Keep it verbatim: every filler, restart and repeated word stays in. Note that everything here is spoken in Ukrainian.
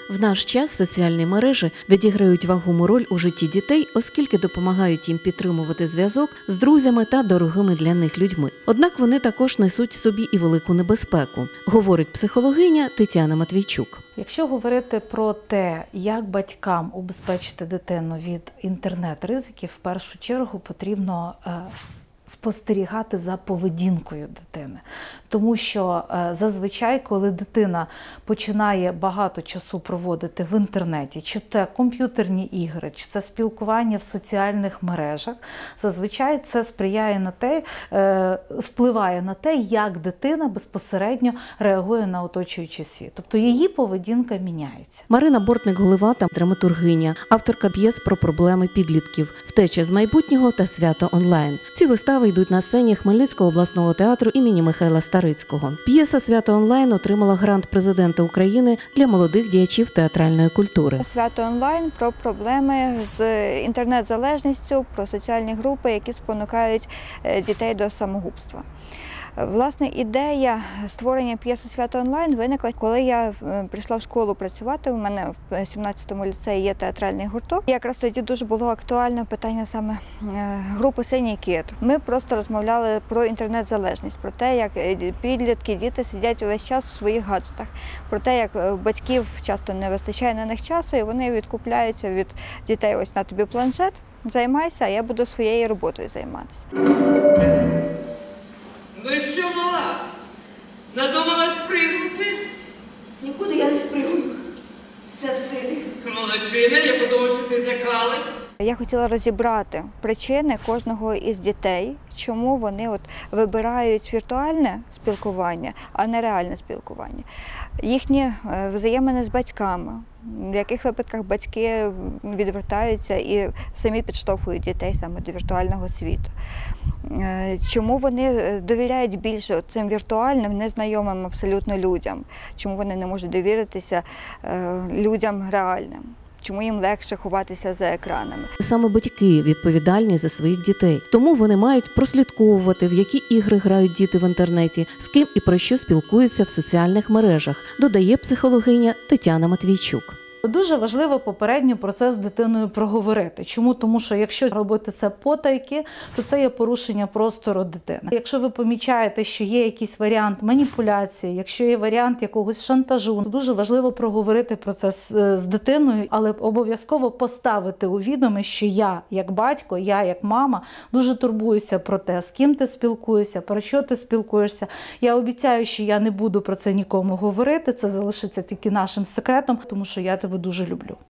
В наш час соціальні мережі відіграють вагому роль у житті дітей, оскільки допомагають їм підтримувати зв'язок з друзями та дорогими для них людьми. Однак вони також несуть собі і велику небезпеку, говорить психологиня Тетяна Матвійчук. Якщо говорити про те, як батькам убезпечити дитину від інтернет-ризиків, в першу чергу потрібно спостерігати за поведінкою дитини. Тому що е, зазвичай, коли дитина починає багато часу проводити в інтернеті, чи це комп'ютерні ігри, чи це спілкування в соціальних мережах, зазвичай це сприяє на те, е, впливає на те, як дитина безпосередньо реагує на оточуючий світ. Тобто її поведінка міняється. Марина Бортник-Голивата – драматургиня, авторка п'єс про проблеми підлітків, «Втеча з майбутнього» та «Свято онлайн». Ці вистави йдуть на сцені Хмельницького обласного театру імені Михайла Старицького. П'єса «Свято онлайн» отримала грант президента України для молодих діячів театральної культури. «Свято онлайн» про проблеми з інтернет-залежністю, про соціальні групи, які спонукають дітей до самогубства. Власне, ідея створення п'єси «Свято онлайн» виникла, коли я прийшла в школу працювати. У мене в сімнадцятому ліцеї є театральний гурток. І якраз тоді дуже було актуальне питання саме групи «Синій кит». Ми просто розмовляли про інтернет-залежність, про те, як підлітки, діти сидять увесь час у своїх гаджетах, про те, як батьків часто не вистачає на них часу, і вони відкупляються від дітей: ось на тобі планшет, займайся, а я буду своєю роботою займатися. Ну що, мала? Надумала спригнути? Нікуди я не спригую. Все в силі. Молодчина, я подумав, що ти злякалась. Я хотіла розібрати причини кожного із дітей, чому вони от вибирають віртуальне спілкування, а не реальне спілкування. Їхні взаємини з батьками, в яких випадках батьки відвертаються і самі підштовхують дітей саме до віртуального світу. Чому вони довіряють більше цим віртуальним, незнайомим абсолютно людям? Чому вони не можуть довіритися людям реальним? Чому їм легше ховатися за екранами? Саме батьки відповідальні за своїх дітей. Тому вони мають прослідковувати, в які ігри грають діти в інтернеті, з ким і про що спілкуються в соціальних мережах, додає психологиня Тетяна Матвійчук. Дуже важливо попередньо про це з дитиною проговорити. Чому? Тому що якщо робити це потайки, то це є порушення простору дитини. Якщо ви помічаєте, що є якийсь варіант маніпуляції, якщо є варіант якогось шантажу, то дуже важливо проговорити про це з, з дитиною, але обов'язково поставити у відомість, що я, як батько, я, як мама, дуже турбуюся про те, з ким ти спілкуєшся, про що ти спілкуєшся. Я обіцяю, що я не буду про це нікому говорити, це залишиться тільки нашим секретом, тому що я тебе дуже люблю.